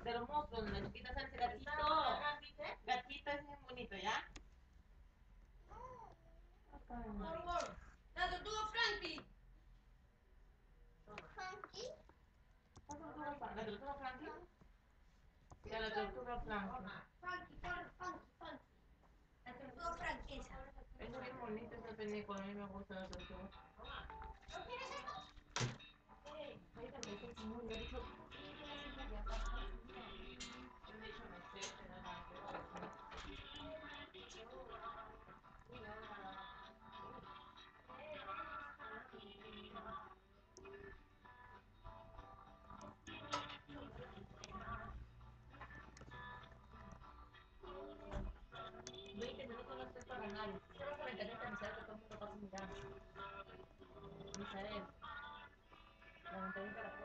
de los monstruos, la chiquita Sánchez, gatito. Gatito es bien bonito, ¿ya? La tortuga Frankie. Frankie. La tortuga Frankie. Ya, la tortuga Frankie. Frankie. La tortuga francesa. Es bien bonito ese penico, a mí me gusta la tortuga. ¿No quieres esto? Ahí también es muy rico. Veinte minutos no estoy para nadie. Solo por internet avisar que todo el mundo pasa a mirar. Misael. La ventanita la